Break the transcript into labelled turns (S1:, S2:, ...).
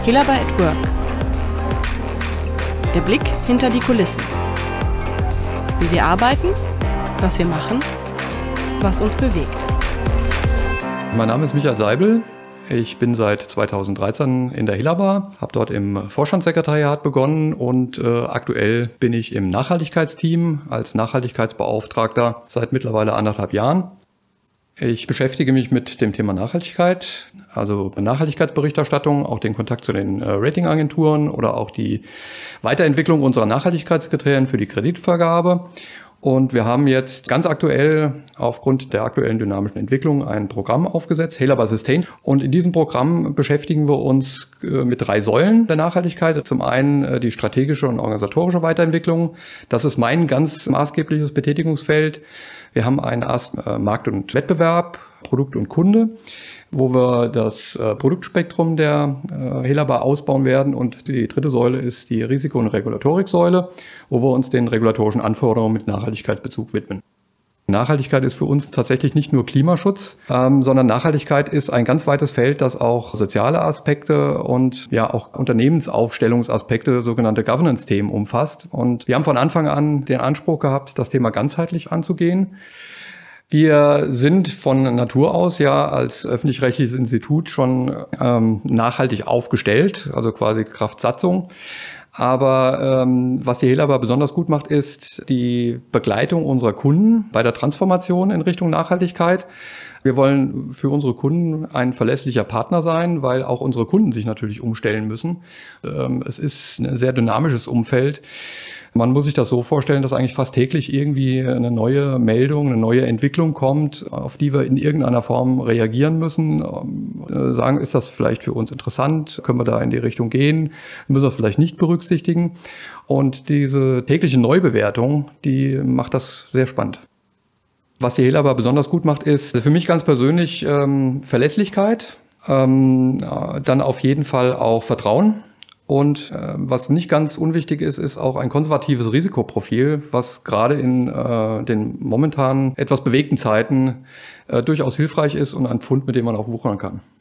S1: Helaba at Work. Der Blick hinter die Kulissen. Wie wir arbeiten, was wir machen, was uns bewegt.
S2: Mein Name ist Michael Seibel. Ich bin seit 2013 in der Helaba, habe dort im Vorstandssekretariat begonnen und aktuell bin ich im Nachhaltigkeitsteam als Nachhaltigkeitsbeauftragter seit mittlerweile 1,5 Jahren. Ich beschäftige mich mit dem Thema Nachhaltigkeit, also Nachhaltigkeitsberichterstattung, auch den Kontakt zu den Ratingagenturen oder auch die Weiterentwicklung unserer Nachhaltigkeitskriterien für die Kreditvergabe. Und wir haben jetzt ganz aktuell aufgrund der aktuellen dynamischen Entwicklung ein Programm aufgesetzt, Helaba Sustain. Und in diesem Programm beschäftigen wir uns mit 3 Säulen der Nachhaltigkeit. Zum einen die strategische und organisatorische Weiterentwicklung. Das ist mein ganz maßgebliches Betätigungsfeld. Wir haben einen ersten Markt und Wettbewerb, Produkt und Kunde, wo wir das Produktspektrum der Helaba ausbauen werden. Und die 3. Säule ist die Risiko- und Regulatoriksäule, wo wir uns den regulatorischen Anforderungen mit Nachhaltigkeitsbezug widmen. Nachhaltigkeit ist für uns tatsächlich nicht nur Klimaschutz, sondern Nachhaltigkeit ist ein ganz weites Feld, das auch soziale Aspekte und ja auch Unternehmensaufstellungsaspekte, sogenannte Governance-Themen umfasst. Und wir haben von Anfang an den Anspruch gehabt, das Thema ganzheitlich anzugehen. Wir sind von Natur aus ja als öffentlich-rechtliches Institut schon nachhaltig aufgestellt, also quasi Kraft Satzung. Aber was die Helaba besonders gut macht, ist die Begleitung unserer Kunden bei der Transformation in Richtung Nachhaltigkeit. Wir wollen für unsere Kunden ein verlässlicher Partner sein, weil auch unsere Kunden sich natürlich umstellen müssen. Es ist ein sehr dynamisches Umfeld. Man muss sich das so vorstellen, dass eigentlich fast täglich irgendwie eine neue Meldung, eine neue Entwicklung kommt, auf die wir in irgendeiner Form reagieren müssen. Sagen, ist das vielleicht für uns interessant? Können wir da in die Richtung gehen? Müssen wir es vielleicht nicht berücksichtigen? Und diese tägliche Neubewertung, die macht das sehr spannend. Was die Helaba besonders gut macht, ist für mich ganz persönlich Verlässlichkeit, dann auf jeden Fall auch Vertrauen. Und was nicht ganz unwichtig ist, ist auch ein konservatives Risikoprofil, was gerade in den momentan etwas bewegten Zeiten durchaus hilfreich ist und ein Pfund, mit dem man auch wuchern kann.